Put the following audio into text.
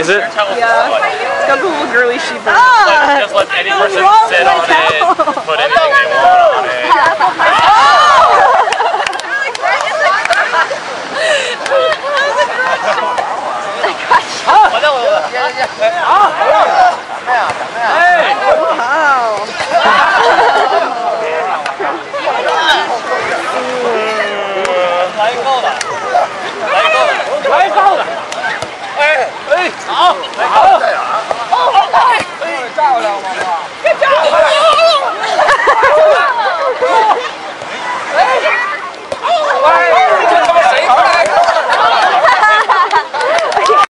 Is it? Yeah. It's got the little girly sheep. Just let any person sit on it, put anything they want on it.